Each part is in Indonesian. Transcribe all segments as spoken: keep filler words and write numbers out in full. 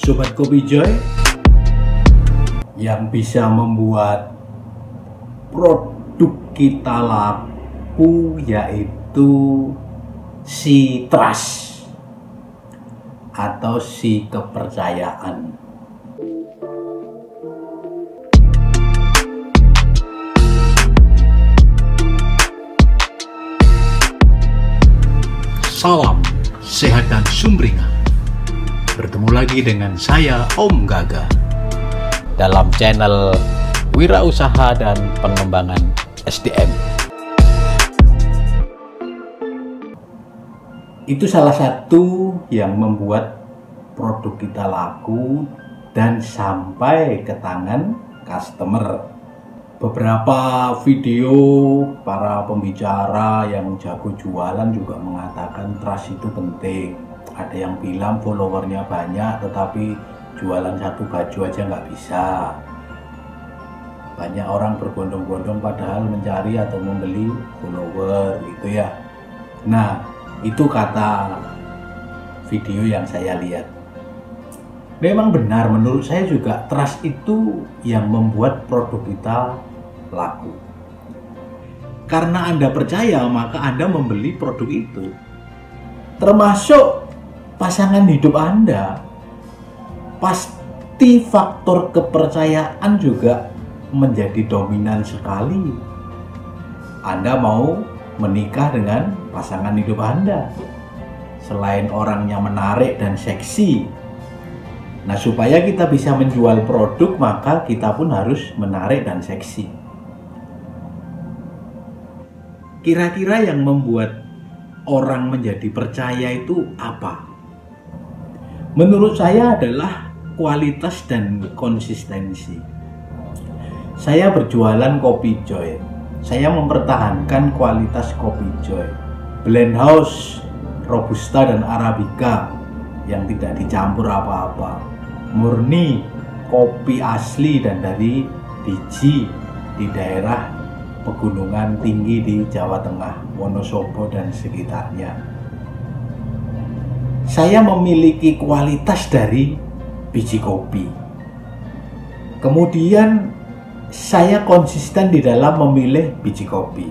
Sobat Kopi Joy yang bisa membuat produk kita laku, yaitu si trust atau si kepercayaan. Salam sehat dan sumringah. Bertemu lagi dengan saya Om Gaga dalam channel Wirausaha dan Pengembangan S D M. Itu salah satu yang membuat produk kita laku dan sampai ke tangan customer. Beberapa video para pembicara yang jago jualan juga mengatakan trust itu penting. Ada yang bilang followernya banyak tetapi jualan satu baju aja nggak bisa. Banyak orang berbondong-bondong padahal mencari atau membeli follower gitu ya. Nah, itu kata video yang saya lihat. Memang benar, menurut saya juga trust itu yang membuat produk kita laku. Karena Anda percaya, maka Anda membeli produk itu. Termasuk pasangan hidup Anda. Pasti faktor kepercayaan juga menjadi dominan sekali. Anda mau menikah dengan pasangan hidup Anda. Selain orangnya menarik dan seksi, nah, supaya kita bisa menjual produk, maka kita pun harus menarik dan seksi. Kira-kira yang membuat orang menjadi percaya itu apa? Menurut saya adalah kualitas dan konsistensi. Saya berjualan Kopi Joy. Saya mempertahankan kualitas Kopi Joy. Blend house, Robusta dan Arabica yang tidak dicampur apa-apa. Murni kopi asli dan dari biji di daerah pegunungan tinggi di Jawa Tengah, Wonosobo dan sekitarnya. Saya memiliki kualitas dari biji kopi. Kemudian saya konsisten di dalam memilih biji kopi.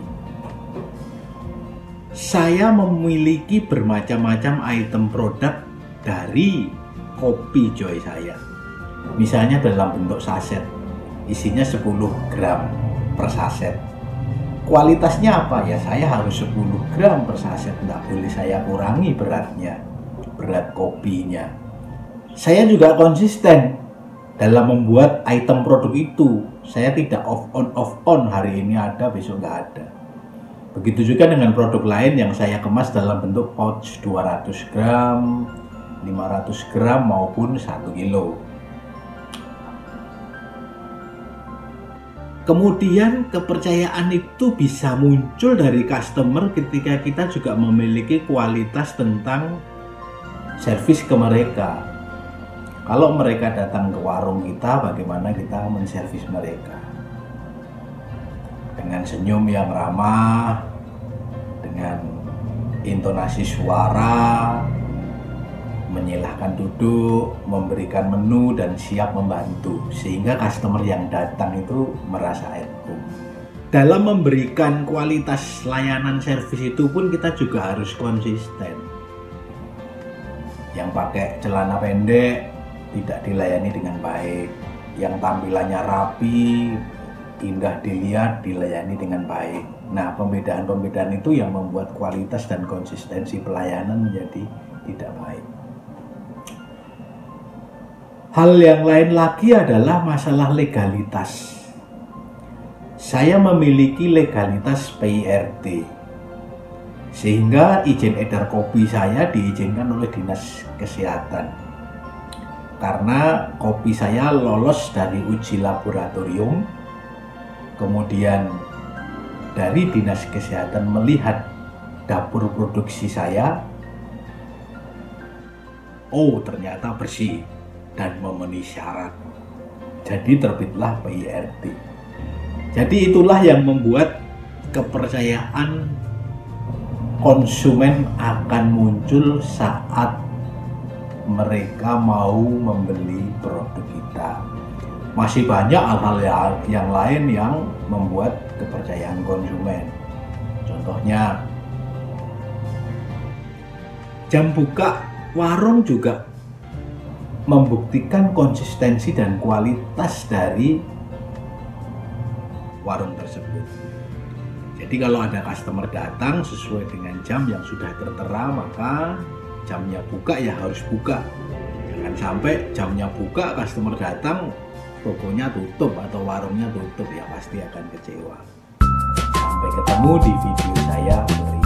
Saya memiliki bermacam-macam item produk dari Kopi Joy saya. Misalnya dalam bentuk saset, isinya sepuluh gram per saset. Kualitasnya apa? Ya saya harus sepuluh gram per saset, tidak boleh saya kurangi beratnya, berat kopinya. Saya juga konsisten dalam membuat item produk itu. Saya tidak off on off on, hari ini ada besok nggak ada. Begitu juga dengan produk lain yang saya kemas dalam bentuk pouch dua ratus gram, lima ratus gram maupun satu kilo. Kemudian kepercayaan itu bisa muncul dari customer ketika kita juga memiliki kualitas tentang servis ke mereka. Kalau mereka datang ke warung kita, bagaimana kita menservis mereka? Dengan senyum yang ramah, dengan intonasi suara, menyilahkan duduk, memberikan menu dan siap membantu, sehingga customer yang datang itu merasa at home. Dalam memberikan kualitas layanan servis itu pun kita juga harus konsisten. Yang pakai celana pendek tidak dilayani dengan baik, yang tampilannya rapi, indah dilihat, dilayani dengan baik. Nah, pembedaan-pembedaan itu yang membuat kualitas dan konsistensi pelayanan menjadi tidak baik. Hal yang lain lagi adalah masalah legalitas. Saya memiliki legalitas P I R T, sehingga izin edar kopi saya diizinkan oleh Dinas Kesehatan. Karena kopi saya lolos dari uji laboratorium, kemudian dari Dinas Kesehatan melihat dapur produksi saya, oh ternyata bersih dan memenuhi syarat. Jadi terbitlah P I R T. Jadi itulah yang membuat kepercayaan konsumen akan muncul saat mereka mau membeli produk kita. Masih banyak hal-hal yang lain yang membuat kepercayaan konsumen. Contohnya, jam buka warung juga membuktikan konsistensi dan kualitas dari warung tersebut. Jadi kalau ada customer datang sesuai dengan jam yang sudah tertera, maka jamnya buka ya harus buka. Jangan sampai jamnya buka, customer datang, tokonya tutup atau warungnya tutup, ya pasti akan kecewa. Sampai ketemu di video saya berikutnya.